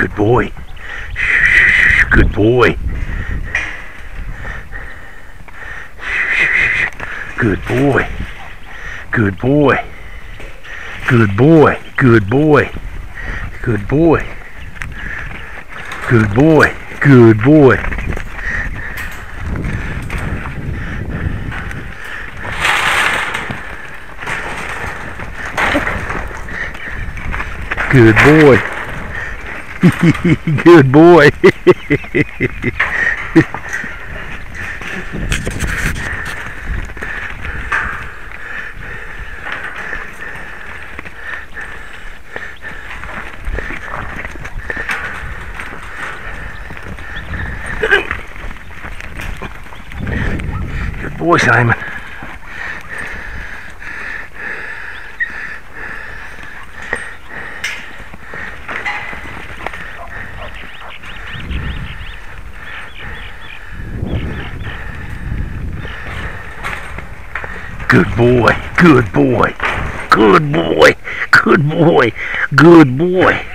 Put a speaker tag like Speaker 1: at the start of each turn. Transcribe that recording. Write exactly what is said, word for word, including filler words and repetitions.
Speaker 1: Good boy. Good boy. Good boy. Good boy. Good boy. Good boy. Good boy. Good boy. Good boy. Good boy. Good boy. Good boy, Simon. Good boy, good boy, good boy, good boy, good boy.